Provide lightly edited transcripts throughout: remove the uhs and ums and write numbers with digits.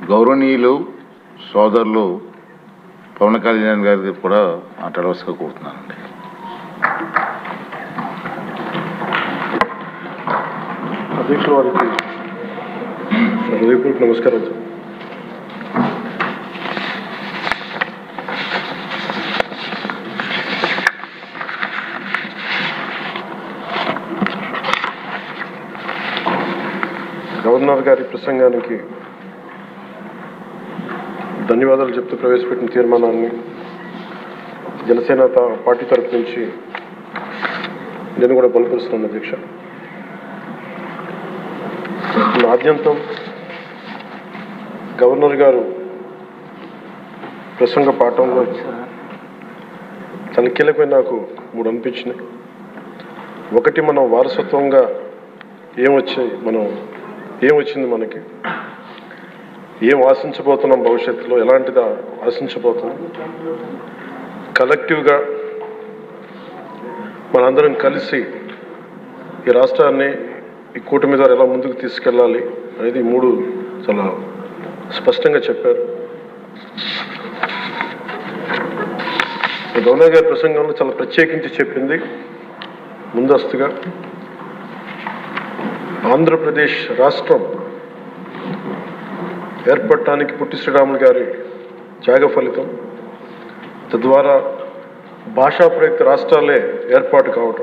గౌరవనీయులు సోదరులు పవన్ కళ్యాణ్ గారికి కూడా మాట్లాడవలసిగా కోరుతున్నానండి. అధ్యక్షుల వారికి హృదయపూర్వక నమస్కారం. గవర్నర్ గారి ప్రసంగానికి ధన్యవాదాలు చెప్తూ ప్రవేశపెట్టిన తీర్మానాన్ని జనసేన పార్టీ తరఫు నుంచి నేను కూడా బలపరుస్తున్నాను. అధ్యక్ష, ఆద్యంతం గవర్నర్ గారు ప్రసంగ పాఠంలో చాలా కీలకమైన నాకు 3 అనిపించినాయి. ఒకటి, మనం వారసత్వంగా ఏమొచ్చింది, మనకి ఏం ఆశించబోతున్నాం, భవిష్యత్తులో ఎలాంటిది ఆశించబోతున్నాం, కలెక్టివ్గా మనందరం కలిసి ఈ రాష్ట్రాన్ని ఈ కూటమి ద్వారా ఎలా ముందుకు తీసుకెళ్ళాలి అనేది 3 చాలా స్పష్టంగా చెప్పారు. గవర్నర్ గారి ప్రసంగంలో చాలా ప్రత్యేకించి చెప్పింది ముందస్తుగా ఆంధ్రప్రదేశ్ రాష్ట్రం ఏర్పడటానికి పొట్టి శ్రీరాములు గారి త్యాగ ఫలితం, తద్వారా భాషా ప్రయుక్త రాష్ట్రాలే ఏర్పాటు కావటం.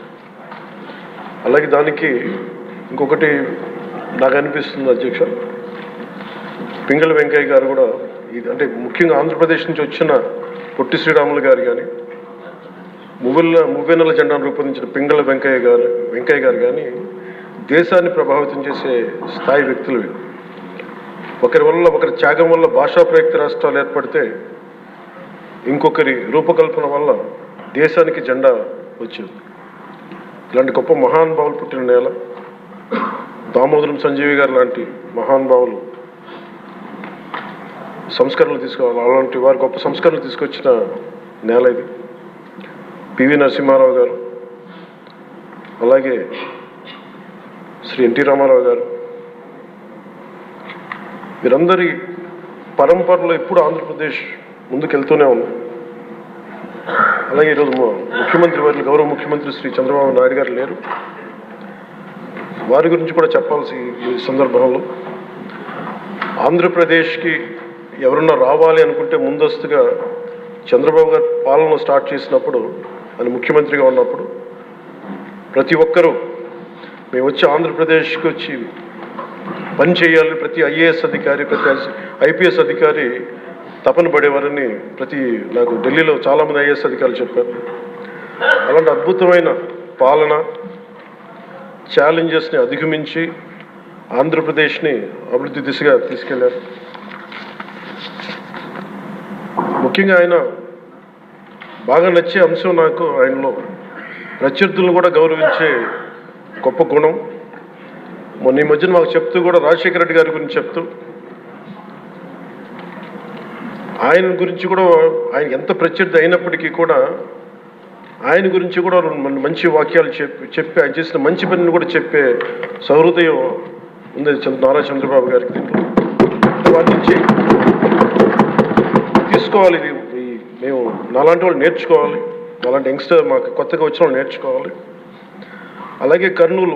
అలాగే దానికి ఇంకొకటి నాకు అనిపిస్తుంది అధ్యక్ష, పింగళ వెంకయ్య గారు కూడా అంటే ముఖ్యంగా ఆంధ్రప్రదేశ్ నుంచి వచ్చిన పొట్టి శ్రీరాములు గారు కానీ, మువ్వెన్నెల జెండాను రూపొందించిన పింగళ వెంకయ్య గారు కానీ దేశాన్ని ప్రభావితం చేసే స్థాయి వ్యక్తులు. ఒకరి త్యాగం వల్ల భాషా ప్రయుక్త రాష్ట్రాలు ఏర్పడితే ఇంకొకరి రూపకల్పన వల్ల దేశానికి జెండా వచ్చింది. ఇలాంటి గొప్ప మహానుభావులు పుట్టిన నేల. దామోదరం సంజీవి గారు లాంటి మహానుభావులు సంస్కరణలు తీసుకోవాలి, అలాంటి వారు గొప్ప సంస్కరణలు తీసుకొచ్చిన నేల ఇది. పివి నరసింహారావు గారు, అలాగే శ్రీ ఎన్టీ రామారావు గారు, వీరందరి పరంపరలో ఎప్పుడు ఆంధ్రప్రదేశ్ ముందుకెళ్తూనే ఉంది. అలాగే ఈరోజు గౌరవ ముఖ్యమంత్రి శ్రీ చంద్రబాబు నాయుడు గారు లేరు, వారి గురించి కూడా చెప్పాల్సి ఈ సందర్భంలో. ఆంధ్రప్రదేశ్కి ఎవరన్నా రావాలి అనుకుంటే ముందస్తుగా చంద్రబాబు గారు పాలన స్టార్ట్ చేసినప్పుడు, ఆయన ముఖ్యమంత్రిగా ఉన్నప్పుడు ప్రతి ఒక్కరూ మేము వచ్చి ఆంధ్రప్రదేశ్కి వచ్చి పని చేయాలి, ప్రతి ఐఏఎస్ అధికారి, ప్రతి ఐపీఎస్ అధికారి తపన పడేవారని నాకు ఢిల్లీలో చాలామంది ఐఏఎస్ అధికారులు చెప్పారు. అలాంటి అద్భుతమైన పాలన, ఛాలెంజెస్ని అధిగమించి ఆంధ్రప్రదేశ్ని అభివృద్ధి దిశగా తీసుకెళ్లారు. ముఖ్యంగా ఆయన బాగా నచ్చే అంశం నాకు ఆయనలో ప్రత్యర్థులను కూడా గౌరవించే గొప్ప గుణం. మొన్న ఈ మధ్యన మాకు చెప్తూ కూడా రాజశేఖర రెడ్డి గారి గురించి చెప్తూ ఆయన గురించి కూడా, ఆయన ఎంత ప్రత్యర్థి అయినప్పటికీ కూడా ఆయన గురించి కూడా మంచి వాక్యాలు చెప్పి ఆయన చేసిన మంచి పనిని కూడా చెప్పే సహృదయం ఉంది నారా చంద్రబాబు గారికి. వాటి నుంచి తీసుకోవాలి, ఇది మేము నాలాంటి వాళ్ళు నేర్చుకోవాలి, అలాంటి యంగ్స్టర్ మాకు కొత్తగా వచ్చిన వాళ్ళు నేర్చుకోవాలి. అలాగే కర్నూలు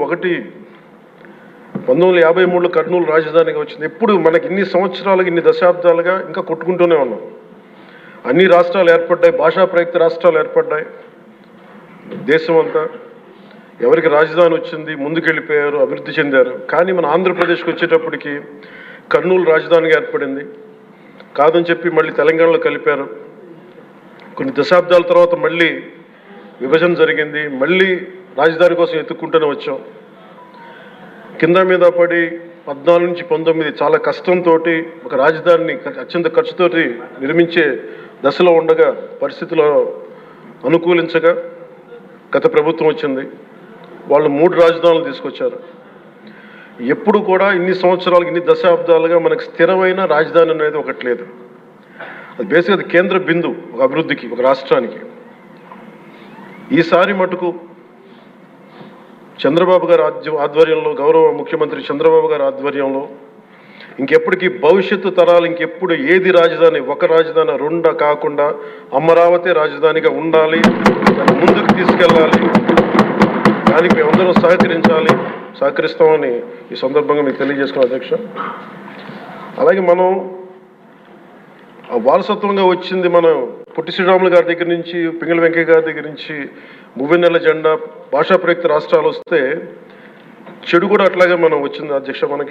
1953లో కర్నూలు రాజధానిగా వచ్చింది. ఎప్పుడు మనకి ఇన్ని సంవత్సరాలుగా, ఇన్ని దశాబ్దాలుగా ఇంకా కొట్టుకుంటూనే ఉన్నాం. అన్ని రాష్ట్రాలు ఏర్పడ్డాయి, భాషా ప్రయుక్త రాష్ట్రాలు ఏర్పడ్డాయి. దేశం అంతా ఎవరికి రాజధాని వచ్చింది, ముందుకెళ్ళిపోయారు, అభివృద్ధి చెందారు. కానీ మన ఆంధ్రప్రదేశ్కి వచ్చేటప్పటికి కర్నూలు రాజధానిగా ఏర్పడింది. కాదని చెప్పి మళ్ళీ తెలంగాణలో కలిపారు. కొన్ని దశాబ్దాల తర్వాత మళ్ళీ విభజన జరిగింది, మళ్ళీ రాజధాని కోసం ఎత్తుక్కుంటూనే వచ్చాం. కింద మీద పడి 14 నుంచి 19 చాలా కష్టంతో ఒక రాజధానిని అత్యంత ఖర్చుతోటి నిర్మించే దశలో ఉండగా పరిస్థితులు అనుకూలించగా గత ప్రభుత్వం వచ్చింది. వాళ్ళు 3 రాజధానులు తీసుకొచ్చారు. ఎప్పుడు కూడా ఇన్ని సంవత్సరాలు, ఇన్ని దశాబ్దాలుగా మనకు స్థిరమైన రాజధాని అనేది ఒకటి లేదు. అది బేసిక్గా అది కేంద్ర బిందు ఒక అభివృద్ధికి, ఒక రాష్ట్రానికి. ఈసారి మటుకు చంద్రబాబు గారి ఆధ్వర్యంలో, గౌరవ ముఖ్యమంత్రి చంద్రబాబు గారి ఆధ్వర్యంలో ఇంకెప్పటికీ భవిష్యత్తు తరాలు ఇంకెప్పుడు ఏది రాజధాని, ఒక రాజధాని రెండా కాకుండా అమరావతి రాజధానిగా ఉండాలి, దాన్ని ముందుకు తీసుకెళ్ళాలి. దానికి మేమందరం సహకరిస్తామని ఈ సందర్భంగా మీకు తెలియజేసుకున్నాం అధ్యక్ష. అలాగే మనం వారసత్వంగా వచ్చింది మనం పొట్టి శ్రీరాములు గారి దగ్గర నుంచి, పింగళి వెంకయ్య గారి దగ్గర నుంచి మువ్వెన్నెల జెండా, భాషా ప్రయుక్త రాష్ట్రాలు వస్తే చెడు కూడా అట్లాగే మనం వచ్చింది అధ్యక్ష. మనకి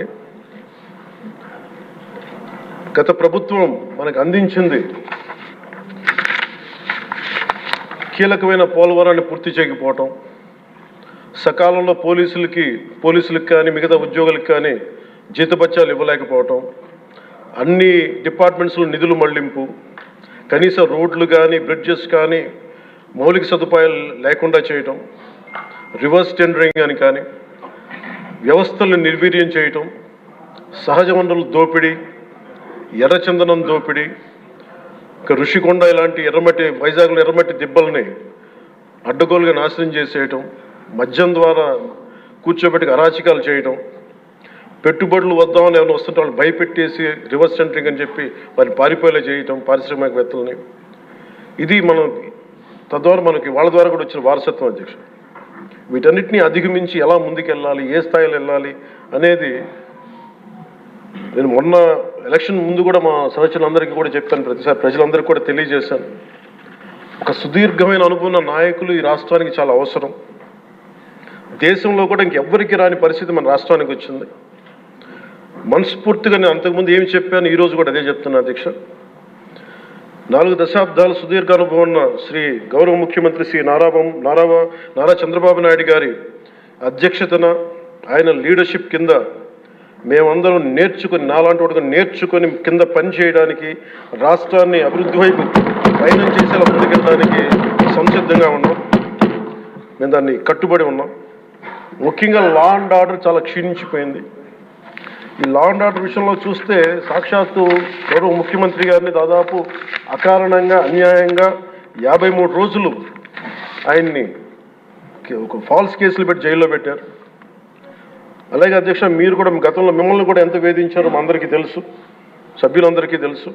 గత ప్రభుత్వం మనకు అందించింది కీలకమైన పోలవరాన్ని పూర్తి చేయకపోవటం, సకాలంలో పోలీసులకు కానీ మిగతా ఉద్యోగులకు కానీ జీతభత్యాలు ఇవ్వలేకపోవటం, అన్ని డిపార్ట్మెంట్స్లో నిధులు మళ్లింపు, కనీస రోడ్లు కానీ బ్రిడ్జెస్ కానీ మౌలిక సదుపాయాలు లేకుండా చేయటం, రివర్స్ టెండరింగ్ అని కానీ వ్యవస్థలను నిర్వీర్యం చేయటం, సహజ వనరుల దోపిడీ, ఎర్రచందనం దోపిడీ, ఋషికొండ ఇలాంటి వైజాగ్లో ఎర్రమట్టి దిబ్బల్ని అడ్డగోలుగా నాశనం చేసేయటం, మద్యం ద్వారా కూర్చోబెట్టి అరాచకాలు చేయటం, పెట్టుబడులు వద్దామని ఎవరైనా వస్తుంటే వాళ్ళు భయపెట్టేసి రివర్స్ టెండరింగ్ అని చెప్పి వారిని పారిపోయేలా చేయటం పారిశ్రామికవేత్తలని. ఇది మనం తద్వారా మనకి వాళ్ళ ద్వారా కూడా వచ్చిన వారసత్వం అధ్యక్ష. వీటన్నిటిని అధిగమించి ఎలా ముందుకెళ్ళాలి, ఏ స్థాయిలో వెళ్ళాలి అనేది నేను మొన్న ఎలక్షన్ ముందు కూడా మా సహచరులందరికీ కూడా చెప్పాను, ప్రతిసారి ప్రజలందరికీ కూడా తెలియజేశాను. ఒక సుదీర్ఘమైన అనుభవం నాయకులు ఈ రాష్ట్రానికి చాలా అవసరం. దేశంలో కూడా ఇంకెవ్వరికి రాని పరిస్థితి మన రాష్ట్రానికి వచ్చింది. మనస్ఫూర్తిగా నేను అంతకుముందు ఏమి చెప్పాను, ఈరోజు కూడా అదే చెప్తున్నా అధ్యక్ష. 4 దశాబ్దాల సుదీర్ఘ అనుభవం ఉన్న శ్రీ గౌరవ ముఖ్యమంత్రి శ్రీ నారా చంద్రబాబు నాయుడు గారి అధ్యక్షతన, ఆయన లీడర్షిప్ కింద మేమందరం నాలాంటి వాడుగా నేర్చుకొని కింద పనిచేయడానికి, రాష్ట్రాన్ని అభివృద్ధి వైపు పయనం చేసేలా ముందుకెళ్ళడానికి సంసిద్ధంగా ఉన్నాం. మేము దాన్ని కట్టుబడి ఉన్నాం. ముఖ్యంగా లా అండ్ ఆర్డర్ చాలా క్షీణించిపోయింది. ఈ లా అండ్ ఆర్డర్ విషయంలో చూస్తే సాక్షాత్తు గౌరవ ముఖ్యమంత్రి గారిని దాదాపు అకారణంగా అన్యాయంగా 53 రోజులు ఆయన్ని ఒక ఫాల్స్ కేసులు పెట్టి జైల్లో పెట్టారు. అలాగే అధ్యక్ష, మీరు కూడా గతంలో మిమ్మల్ని కూడా ఎంత వేధించారో మా అందరికీ తెలుసు, సభ్యులందరికీ తెలుసు.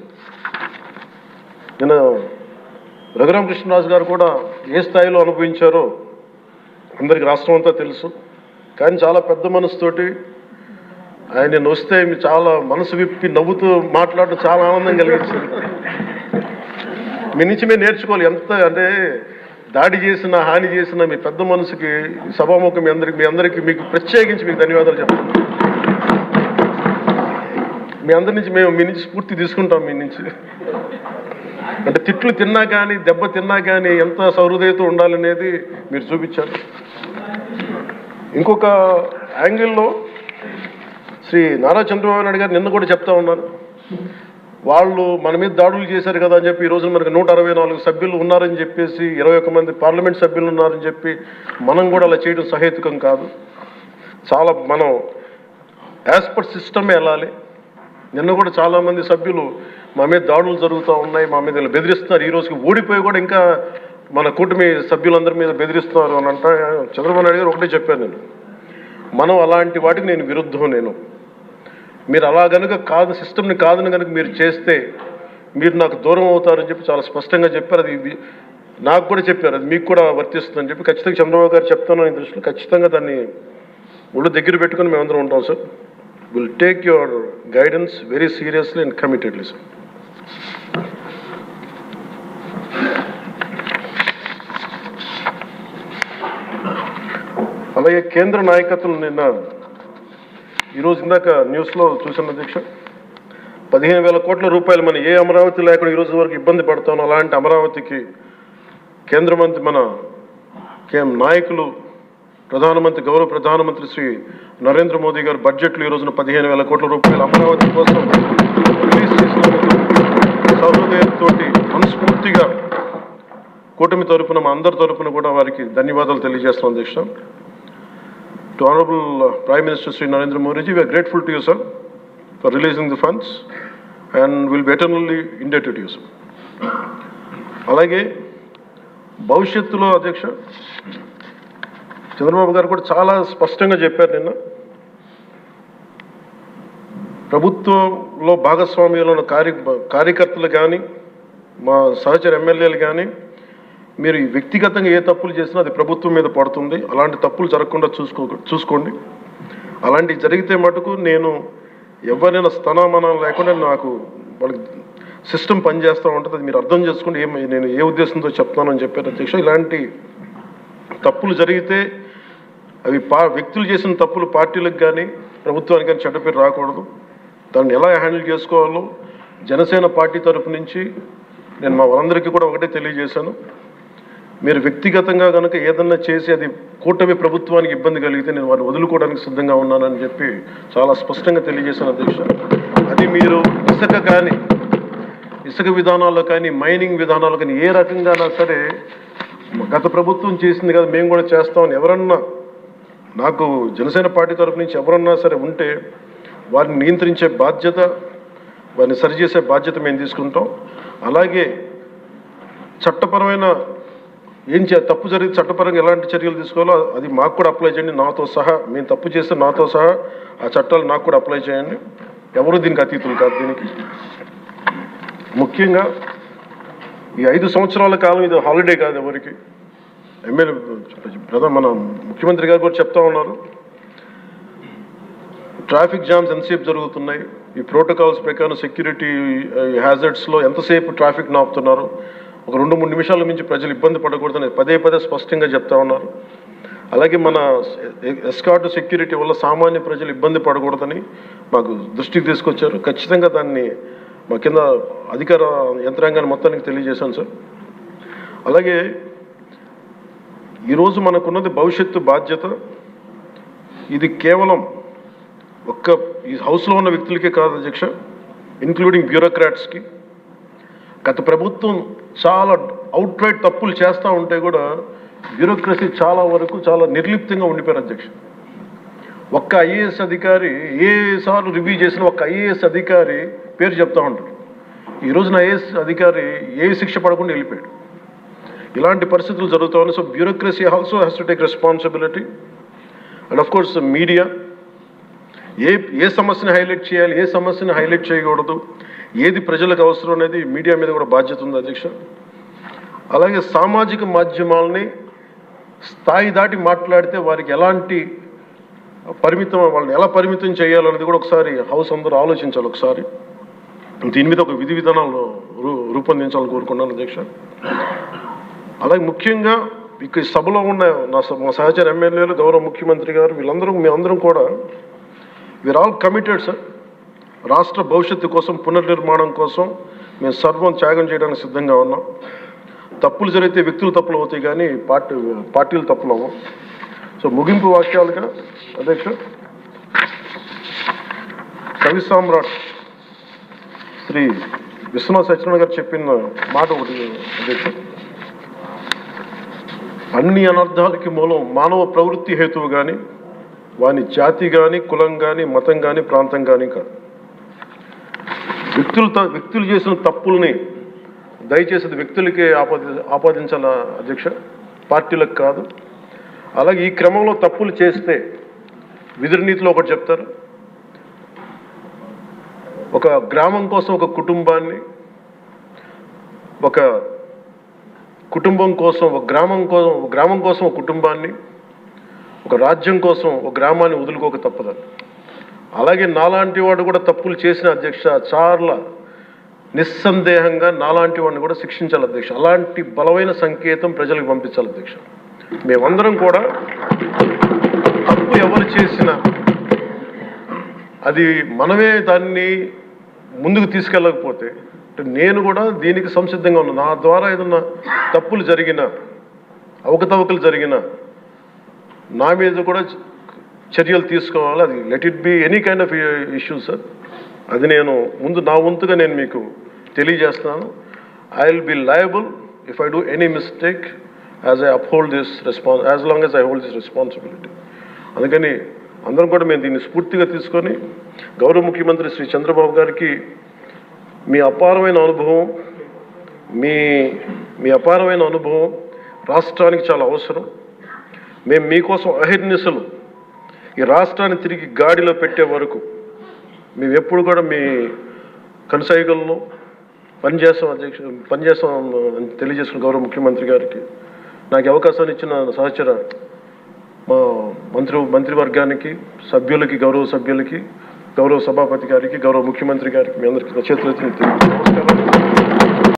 నేను రఘురామకృష్ణరాజు గారు కూడా ఏ స్థాయిలో అనుభవించారో అందరికీ రాష్ట్రం అంతా తెలుసు. కానీ చాలా పెద్ద మనసుతోటి ఆయన వస్తే చాలా మనసు విప్పి నవ్వుతూ మాట్లాడటం చాలా ఆనందం కలిగించింది. మీ నుంచి మేము నేర్చుకోవాలి. ఎంత అంటే దాడి చేసిన, హాని చేసిన మీ పెద్ద మనసుకి సభాముఖం మీ అందరికీ మీకు ప్రత్యేకించి మీకు ధన్యవాదాలు చెప్తాను. మీ అందరి నుంచి మీ నుంచి స్ఫూర్తి తీసుకుంటాం. మీ నుంచి అంటే తిట్లు తిన్నా కానీ, దెబ్బ తిన్నా కానీ ఎంత సౌహృదయతో ఉండాలనేది మీరు చూపించారు. ఇంకొక యాంగిల్లో శ్రీ నారా చంద్రబాబు నాయుడు గారు నిన్న కూడా చెప్తా ఉన్నారు, వాళ్ళు మన మీద దాడులు చేశారు కదా అని చెప్పి ఈ రోజున మనకు 164 సభ్యులు ఉన్నారని చెప్పేసి, 21 మంది పార్లమెంట్ సభ్యులు ఉన్నారని చెప్పి మనం కూడా అలా చేయడం సహేతుకం కాదు. చాలా మనం యాజ్ పర్ సిస్టమే వెళ్ళాలి. నిన్న కూడా చాలామంది సభ్యులు మా మీద దాడులు జరుగుతూ ఉన్నాయి, మా మీద బెదిరిస్తున్నారు, ఈ రోజుకి ఓడిపోయి కూడా ఇంకా మన కూటమి సభ్యులందరి మీద బెదిరిస్తున్నారు అని అంటే, చంద్రబాబు నాయుడు గారు ఒకటే చెప్పాను, మనం అలాంటి వాటికి నేను విరుద్ధం. మీరు అలా కనుక కాదు, సిస్టమ్ని కాదని కనుక మీరు చేస్తే మీరు నాకు దూరం అవుతారని చెప్పి చాలా స్పష్టంగా చెప్పారు. అది నాకు కూడా చెప్పారు, అది మీకు కూడా వర్తిస్తుందని చెప్పి. ఖచ్చితంగా చంద్రబాబు గారు చెప్తాను ఈ దృష్టిలో ఖచ్చితంగా దాన్ని ఒళ్ళు దగ్గర పెట్టుకుని మేమందరం ఉంటాం sir. Will take your guidance very seriously and committedly sir. అలాగే కేంద్ర నాయకత్వం నిన్న ఈరోజు ఇందాక న్యూస్లో చూసిన అధ్యక్ష, 15,000 కోట్ల రూపాయలు మన ఏ అమరావతి లేకుండా ఈరోజు వరకు ఇబ్బంది పడతాను, అలాంటి అమరావతికి కేంద్ర మంత్రి మన నాయకులు గౌరవ ప్రధానమంత్రి శ్రీ నరేంద్ర మోదీ గారు బడ్జెట్లో ఈ రోజున 15,000 కోట్ల రూపాయలు అమరావతి కోసం రిలీజ్ చేసినందుకు సహృదయంతో మనస్ఫూర్తిగా కూటమి తరపున మా అందరి తరపున కూడా వారికి ధన్యవాదాలు తెలియజేస్తాం అధ్యక్ష. To Honorable Prime Minister Sri Narendra Modi ji, we are grateful to you, sir, for releasing the funds and will be eternally indebted to you, sir. అలాగే భవిష్యత్తులో అధ్యక్ష చంద్రబాబు గారు కూడా చాలా స్పష్టంగా చెప్పారు నిన్న, ప్రభుత్వంలో భాగస్వామ్యంలో ఉన్న కార్యకర్తలు కానీ మా సహచర ఎమ్మెల్యేలు కానీ మీరు వ్యక్తిగతంగా ఏ తప్పులు చేసినా అది ప్రభుత్వం మీద పడుతుంది. అలాంటి తప్పులు జరగకుండా చూసుకోండి. అలాంటివి జరిగితే మటుకు నేను ఎవరైనా స్థానమానం లేకుండా నాకు వాళ్ళకి సిస్టమ్ పనిచేస్తూ ఉంటుంది. అది మీరు అర్థం చేసుకోండి. నేను ఏ ఉద్దేశంతో చెప్తానని చెప్పారు అధ్యక్ష. ఇలాంటి తప్పులు జరిగితే అవి వ్యక్తులు చేసిన తప్పులు పార్టీలకు కానీ ప్రభుత్వానికి కానీ చెడ్డ పేరు రాకూడదు. దాన్ని ఎలా హ్యాండిల్ చేసుకోవాలో జనసేన పార్టీ తరఫు నుంచి నేను మా వాళ్ళందరికీ కూడా ఒకటే తెలియజేశాను. మీరు వ్యక్తిగతంగా కనుక ఏదన్నా చేసి అది కూటమి ప్రభుత్వానికి ఇబ్బంది కలిగితే నేను వారిని వదులుకోవడానికి సిద్ధంగా ఉన్నానని చెప్పి చాలా స్పష్టంగా తెలియజేశాను అధ్యక్ష. అది మీరు ఇసుక విధానాల్లో కానీ మైనింగ్ విధానాల్లో కానీ ఏ రకంగానా సరే గత ప్రభుత్వం చేసింది కదా మేము కూడా చేస్తామని ఎవరన్నా నాకు జనసేన పార్టీ తరఫు నుంచి ఎవరన్నా సరే ఉంటే వారిని నియంత్రించే బాధ్యత, వారిని సరిచేసే బాధ్యత మేము తీసుకుంటాం. అలాగే చట్టపరమైన తప్పు జరిగితే చట్టపరంగా ఎలాంటి చర్యలు తీసుకోవాలో అది మాకు కూడా అప్లై చేయండి. నాతో సహా మేము తప్పు చేస్తే నాతో సహా ఆ చట్టాలు నాకు కూడా అప్లై చేయండి. ఎవరు దీనికి అతీతులు కాదు. దీనికి ముఖ్యంగా ఈ 5 సంవత్సరాల కాలం ఇది హాలిడే కాదు ఎవరికి. మన ముఖ్యమంత్రి గారు కూడా చెప్తా ఉన్నారు, ట్రాఫిక్ జామ్స్ ఎంతసేపు జరుగుతున్నాయి, ఈ ప్రోటోకాల్స్ ప్రకారం సెక్యూరిటీ హ్యాజర్డ్స్లో ఎంతసేపు ట్రాఫిక్ నాపుతున్నారు, ఒక 2-3 నిమిషాల నుంచి ప్రజలు ఇబ్బంది పడకూడదని పదే స్పష్టంగా చెప్తా ఉన్నారు. అలాగే మన ఎస్కార్ట్ సెక్యూరిటీ వల్ల సామాన్య ప్రజలు ఇబ్బంది పడకూడదని మాకు దృష్టికి తీసుకొచ్చారు. ఖచ్చితంగా దాన్ని మా కింద అధికార యంత్రాంగాన్ని మొత్తానికి తెలియజేశాను సార్. అలాగే ఈరోజు మనకున్నది భవిష్యత్తు బాధ్యత. ఇది కేవలం ఈ హౌస్లో ఉన్న వ్యక్తులకే కాదు అధ్యక్ష, ఇంక్లూడింగ్ బ్యూరోక్రాట్స్కి. గత ప్రభుత్వం చాలా అవుట్రైట్ తప్పులు చేస్తూ ఉంటే కూడా బ్యూరోక్రసీ చాలా వరకు చాలా నిర్లిప్తంగా ఉండిపోయారు అధ్యక్ష. ఒక్క ఐఏఎస్ అధికారి ఏసార్లు రివ్యూ చేసిన ఒక్క ఐఏఎస్ అధికారి పేరు చెప్తా ఉంటాడు. ఈ రోజున ఐఏఎస్ అధికారి ఏ శిక్ష పడకుండా వెళ్ళిపోయాడు. ఇలాంటి పరిస్థితులు జరుగుతూ ఉన్నాయి. So bureaucracy also has to take responsibility. And of course media ఏ సమస్యని హైలైట్ చేయాలి, ఏ సమస్యని హైలైట్ చేయకూడదు, ఏది ప్రజలకు అవసరం అనేది మీడియా మీద కూడా బాధ్యత ఉంది అధ్యక్ష. అలాగే సామాజిక మాధ్యమాలని స్థాయి దాటి మాట్లాడితే వారికి ఎలాంటి వాళ్ళని ఎలా పరిమితం చేయాలనేది కూడా ఒకసారి హౌస్ అందరూ ఆలోచించాలి. ఒకసారి దీని మీద ఒక విధి విధానాలు రూపొందించాలని కోరుకున్నాను అధ్యక్ష. అలాగే ముఖ్యంగా ఇక్కడ సభలో ఉన్న మా సహచర ఎమ్మెల్యేలు, గౌరవ ముఖ్యమంత్రి గారు, మేమందరం కూడా వీఆర్ ఆల్ కమిటెడ్ సార్. రాష్ట్ర భవిష్యత్తు కోసం, పునర్నిర్మాణం కోసం మేము సర్వం త్యాగం చేయడానికి సిద్ధంగా ఉన్నాం. తప్పులు జరిగితే వ్యక్తులు తప్పులు అవుతాయి కానీ పార్టీలు తప్పులు అవ్వం. సో ముగింపు వాక్యాలుగా అధ్యక్ష, కవి సామ్రాట్ శ్రీ విశ్వనాథ్ సత్యనారాయణ గారు చెప్పిన మాట ఒకటి అధ్యక్ష, అన్ని అనర్థాలకి మూలం మానవ ప్రవృత్తి హేతువు కానీ వాని జాతి కానీ, కులం కానీ, మతం కానీ, ప్రాంతం కానీ కాదు. వ్యక్తులు చేసిన తప్పుల్ని దయచేసి వ్యక్తులకే ఆపాదించాల అధ్యక్ష, పార్టీలకు కాదు. అలాగే ఈ క్రమంలో తప్పులు చేస్తే విధి నీతిలో ఒకటి చెప్తారు, ఒక గ్రామం కోసం ఒక కుటుంబాన్ని, ఒక కుటుంబం కోసం ఒక గ్రామం కోసం ఒక కుటుంబాన్ని, ఒక రాజ్యం కోసం ఒక గ్రామాన్ని వదులుకోక తప్పదు. అలాగే నాలాంటి వాడు కూడా తప్పులు చేసిన అధ్యక్ష చాలా నిస్సందేహంగా నాలాంటి వాడిని కూడా శిక్షించాలి అధ్యక్ష. అలాంటి బలమైన సంకేతం ప్రజలకు పంపించాలి అధ్యక్ష. మేమందరం కూడా తప్పు ఎవరు చేసినా అది మనమే దాన్ని ముందుకు తీసుకెళ్ళకపోతే నేను కూడా దీనికి సంసిద్ధంగా ఉన్నాను. నా ద్వారా ఏదన్నా తప్పులు జరిగినా, అవకతవకలు జరిగినా నా మీద కూడా చర్యలు తీసుకోవాలి. అది let it be any kind of issue sir. అది నేను నా వంతుగా నేను మీకు తెలియజేస్తున్నాను. I will be liable if I do any mistake as I uphold this as long as I hold this responsibility. అందుకని అందరం కూడా మేము దీన్ని స్ఫూర్తిగా తీసుకొని గౌరవ ముఖ్యమంత్రి శ్రీ చంద్రబాబు గారికి మీ అపారమైన అనుభవం రాష్ట్రానికి చాలా అవసరం. మేము మీకోసం అహర్నిశలు ఈ రాష్ట్రాన్ని తిరిగి గాడిలో పెట్టే వరకు మేము ఎప్పుడు కూడా మీ కనసాయిగలను పనిచేస్తాం అని తెలియజేసుకున్న గౌరవ ముఖ్యమంత్రి గారికి నాకు అవకాశాన్ని ఇచ్చిన సహచర మా మంత్రివర్గానికి సభ్యులకి గౌరవ సభ్యులకి గౌరవ సభాపతి గారికి గౌరవ ముఖ్యమంత్రి గారికి మీ అందరికీ చేతులెత్తి నమస్కారం.